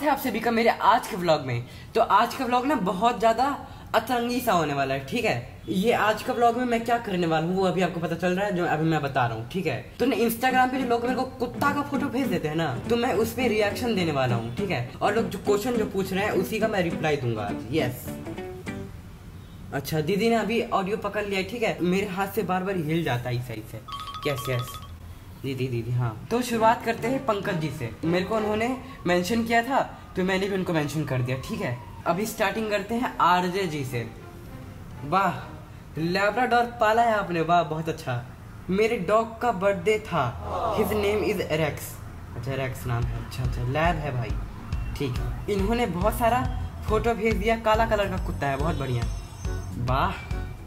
है आप सभी का मेरे आज के व्लॉग में। तो आज का व्लॉग ना बहुत ज्यादा अतरंगी सा होने वाला है, ठीक है। ये आज का व्लॉग में मैं क्या करने वाला हूँ वो अभी आपको पता चल रहा है, जो अभी मैं बता रहा हूँ, ठीक है। तो ना इंस्टाग्राम पे जो लोग मेरे को कुत्ता का फोटो भेज देते हैं ना, तो मैं उस पर रिएक्शन देने वाला हूँ, ठीक है। और लोग जो क्वेश्चन जो पूछ रहे हैं उसी का मैं रिप्लाई दूंगा आज। यस। अच्छा, दीदी ने अभी ऑडियो पकड़ लिया, ठीक है। मेरे हाथ से बार बार हिल जाता है सही से। यस यस दीदी हाँ। तो शुरुआत करते हैं पंकज जी से। मेरे को उन्होंने मेंशन किया था तो मैंने भी उनको मेंशन कर दिया, ठीक है। अभी स्टार्टिंग करते हैं आरजे जी से। वाह, लैब्राडोर पाला है आपने, वाह बहुत अच्छा। मेरे डॉग का बर्थडे था, हिज नेम इज रेक्स। अच्छा रेक्स नाम है, अच्छा लैब है भाई, ठीक है। इन्होंने बहुत सारा फोटो भेज दिया, काला कलर का कुत्ता है, बहुत बढ़िया। वाह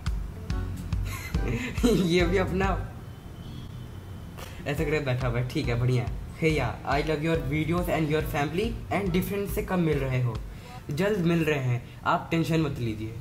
ये भी अपना ऐसे करके बैठा हुआ है, ठीक है, बढ़िया। हे यार, I love your videos and your family and different से कब मिल रहे हो? जल्द मिल रहे हैं, आप टेंशन मत लीजिए।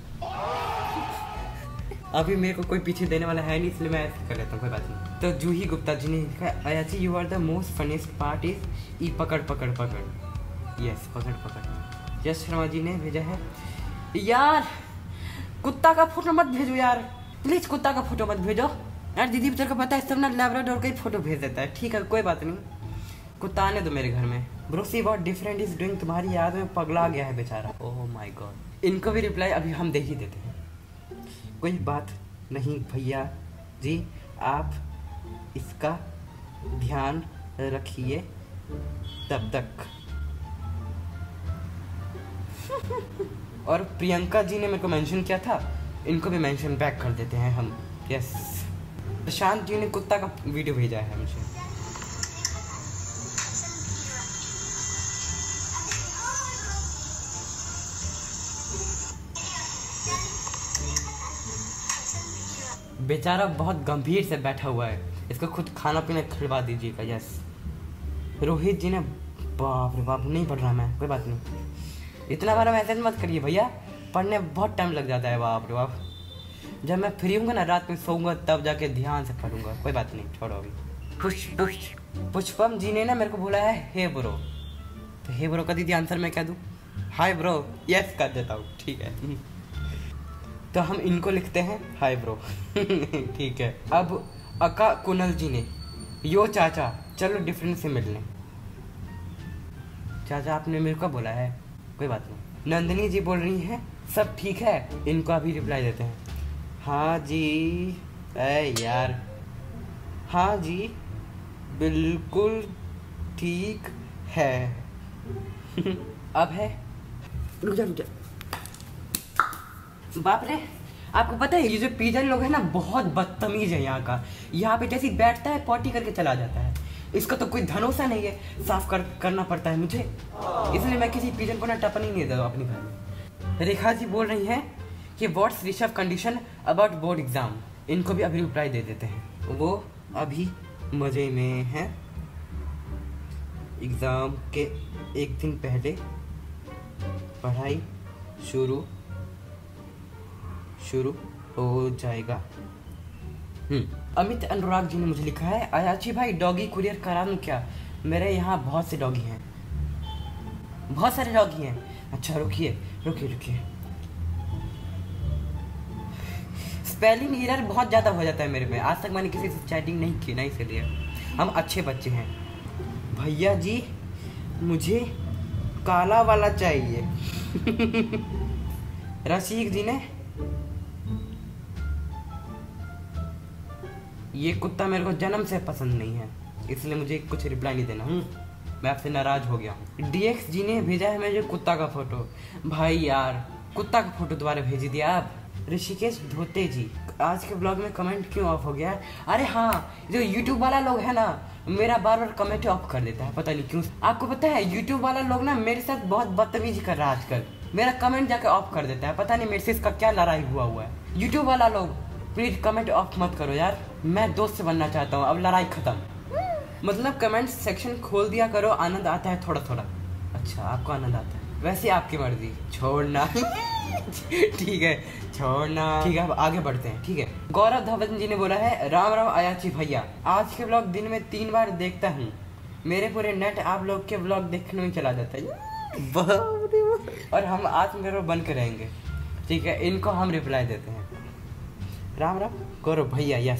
अभी मेरे को कोई पीछे देने वाला है नहीं, इसलिए मैं ऐसे कर लेता हूँ, कोई बात नहीं। तो जूही गुप्ता जी ने लिखा है, Ayachi you are the most funniest part is ई पकड़ पकड़ पकड़। यस, पकड़ पकड़। यश शर्मा जी ने भेजा है, यार कुत्ता का फोटो मत भेजो यार, प्लीज कुत्ता का फोटो मत भेजो यार। दीदी तेरे को पता है सब ना लैब्राडोर का ही फोटो भेज देता है, ठीक है, कोई बात नहीं। कुत्ता आने दो मेरे घर में। ब्रोसी बहुत डिफरेंट इज डूइंग, तुम्हारी याद में पगला गया है बेचारा। Oh my god. इनको भी रिप्लाई अभी हम दे ही देते हैं। कोई बात नहीं भैया जी, आप इसका ध्यान रखिए तब तक। और प्रियंका जी ने मेरे को मेंशन किया था, इनको भी मेंशन बैक कर देते हैं हम। यस। प्रशांत जी ने कुत्ता का वीडियो भेजा है मुझे। बेचारा बहुत गंभीर से बैठा हुआ है, इसको खुद खाना पीना खिलवा दीजिएगा। यस। रोहित जी ने, बाप रे बाप, नहीं पढ़ रहा मैं, कोई बात नहीं। इतना बार मैसेज मत करिए भैया, पढ़ने में बहुत टाइम लग जाता है, बाप रे बाप। जब मैं फ्री हूँगा ना, रात में सोऊंगा तब जाके ध्यान से पढ़ूंगा, कोई बात नहीं, छोड़ो अभी। पुष्पम जी ने ना मेरे को बोला है हे ब्रो, तो हे ब्रो का दीदी आंसर मैं क्या दूँ? Hi bro. यस कर देता हूँ, ठीक है। तो हम इनको लिखते हैं हाय ब्रो। ठीक है। अब अका कुनल जी ने, यो चाचा चलो डिफरेंट से मिलने। चाचा आपने मेरे को बोला है, कोई बात नहीं। नंदिनी जी बोल रही हैं सब ठीक है, इनको अभी रिप्लाई देते हैं। हाँ जी, अरे यार, हाँ जी बिल्कुल ठीक है। अब है, रुक जा। बाप रे, आपको पता है ये जो पिजन लोग है ना, बहुत बदतमीज है यहाँ का। यहाँ पे जैसे बैठता है पॉटी करके चला जाता है, इसका तो कोई भरोसा नहीं है। साफ करना पड़ता है मुझे, इसलिए मैं किसी पिजन को ना टपन ही नहीं देता अपने घर में। रेखा जी बोल रही हैं कि what's Rishabh condition about board exam, इनको भी अभी रिप्लाई दे देते हैं। वो अभी मजे में हैं, एग्जाम के एक दिन पहले पढ़ाई शुरू हो जाएगा। अमित अनुराग जी ने मुझे लिखा है, अयाची भाई डॉगी कुरियर करा दूं क्या? मेरे यहाँ बहुत से डॉगी हैं, बहुत सारे डॉगी हैं। अच्छा रुकिए, स्पेलिंग एरर बहुत ज़्यादा हो जाता है मेरे में, आज तक मैंने किसी से चैटिंग नहीं की ना, इसलिए हम अच्छे बच्चे हैं। भैया जी मुझे काला वाला चाहिए। रशीक जी ने, ये कुत्ता मेरे को जन्म से पसंद नहीं है, इसलिए मुझे कुछ रिप्लाई नहीं देना। मैं आपसे नाराज हो गया हूँ। डीएक्स जी ने भेजा है मुझे कुत्ता का फोटो। भाई यार कुत्ता का फोटो दोबारा भेज दिया आप। ऋषिकेश धोते जी, आज के ब्लॉग में कमेंट क्यों ऑफ हो गया है? अरे हाँ, जो यूट्यूब वाला लोग है ना, मेरा बार बार कमेंट ऑफ कर देता है, पता नहीं क्यों। आपको पता है यूट्यूब वाला लोग ना मेरे साथ बहुत बदतमीजी कर रहा है आजकल, मेरा कमेंट जाके ऑफ कर देता है, पता नहीं मेरे से इसका क्या लड़ाई हुआ है। यूट्यूब वाला लोग प्लीज कमेंट ऑफ मत करो यार, मैं दोस्त से बनना चाहता हूँ, अब लड़ाई खत्म। मतलब कमेंट सेक्शन खोल दिया करो, आनंद आता है थोड़ा थोड़ा। अच्छा आपको आनंद आता है, वैसे आपकी मर्जी, छोड़ना। ठीक है छोड़ना, ठीक है। अब आगे बढ़ते हैं, ठीक है। गौरव धवन जी ने बोला है, राम राम अयाची भैया, आज के ब्लॉग दिन में 3 बार देखता हूँ, मेरे पूरे नेट आप लोग के ब्लॉग देखने में चला जाता है। और हम आत्मनिर्भर बन के रहेंगे, ठीक है। इनको हम रिप्लाई देते हैं, राम राम गौरव भैया, यस,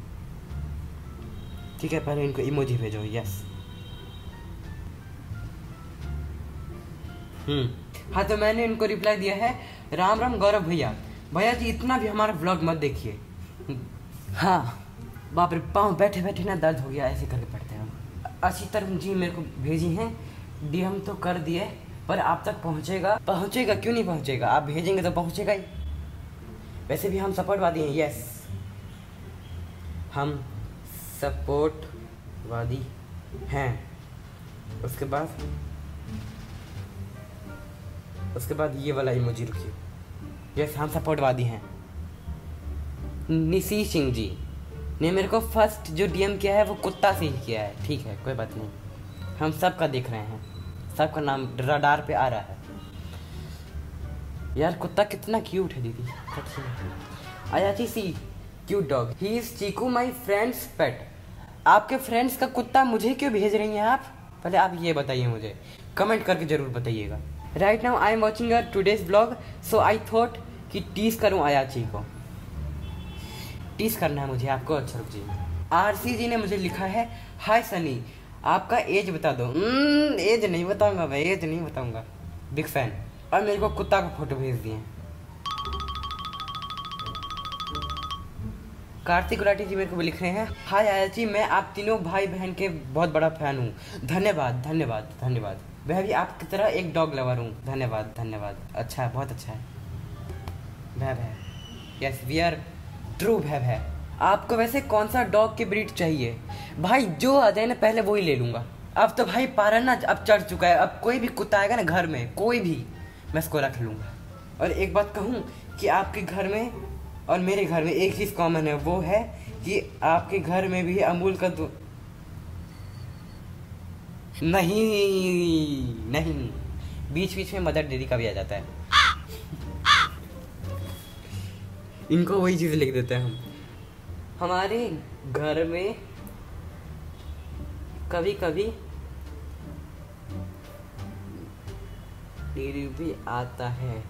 ठीक है। पहले इनको इमोजी भेजो, यस। हाँ, तो मैंने इनको रिप्लाई दिया है, राम राम गौरव भैया। भैया जी इतना भी हमारा व्लॉग मत देखिए। हाँ, बाप रे, पाँव बैठे बैठे ना दर्द हो गया, ऐसे करके पढ़ते हैं हम। असीतर जी मेरे को भेजी हैं, डीएम तो कर दिए, पर आप तक पहुंचेगा क्यों नहीं पहुंचेगा, आप भेजेंगे तो पहुंचेगा ही। वैसे भी हम सपोर्टवादी हैं, यस, हम सपोर्टवादी हैं। उसके बाद ये वाला इमोजी रुकिए, यस, हम सपोर्टवादी हैं। निशी सिंह जी ने मेरे को फर्स्ट जो डीएम किया है वो कुत्ता से ही किया है, ठीक है, कोई बात नहीं। हम सबका देख रहे हैं, सबका नाम रडार पे आ रहा है। यार कुत्ता कितना क्यूट है दीदी, Ayachi see cute dog, he is Chiku my friend's pet. आपके फ्रेंड्स का कुत्ता मुझे क्यों भेज रही हैं आप, पहले आप ये बताइए मुझे, कमेंट करके जरूर बताइएगा। Right now I am watching your today's blog, so I thought कि टीज करूँ अयाची को। टीज करना है मुझे आपको, अच्छा रुक जी। आरसी जी ने मुझे लिखा है, हाय सनी आपका एज बता दो। एज नहीं बताऊंगा मैं, एज नहीं बताऊंगा, बिग फैन। और मेरे को कुत्ता का फोटो भेज दिए। कार्तिक गुलाटी जी मेरे को लिख रहे हैं, हाय आयाची, मैं आप तीनों भाई बहन के बहुत बड़ा फैन हूँ, धन्यवाद धन्यवाद धन्यवाद। वह भी आपकी तरह एक डॉग लवर हूँ, धन्यवाद धन्यवाद। अच्छा है, बहुत अच्छा है। भय, यस वी आर ट्रू भय। आपको वैसे कौन सा डॉग की ब्रीड चाहिए? भाई जो आ जाए ना पहले वो ही ले लूंगा। अब तो भाई पारा ना अब चढ़ चुका है, अब कोई भी कुत्ता आएगा ना घर में, कोई भी, मैं इसको रख लूंगा। और एक बात कहूँ कि आपके घर में और मेरे घर में एक चीज़ कॉमन है, वो है कि आपके घर में भी अमूल का नहीं, बीच बीच में मदर डेयरी का भी आ जाता है। इनको वही चीज़ लिख देते हैं हम। हमारे घर में कभी कभी डेयरी भी आता है।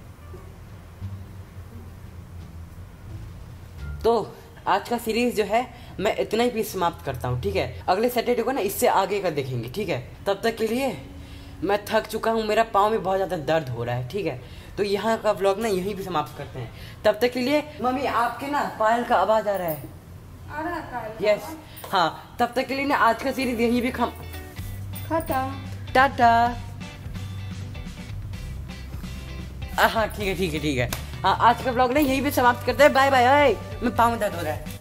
तो आज का सीरीज जो है मैं इतना ही भी समाप्त करता हूँ, ठीक है। अगले सैटरडे को ना इससे आगे का देखेंगे, ठीक है। तब तक के लिए मैं थक चुका हूँ, मेरा पाँव में बहुत ज़्यादा दर्द हो रहा है, ठीक है। तो यहाँ का व्लॉग ना यहीं भी समाप्त करते हैं। तब तक के लिए मम्मी आपके ना पायल का आवाज़ आ रहा है, यस, हाँ। तब तक के लिए ना आज का सीरीज यहीं भी टाटा। हाँ ठीक है। हाँ, आज का व्लॉग ना यहीं भी समाप्त करते हैं। Bye bye. मैं पाँव में दर्द हो रहा है।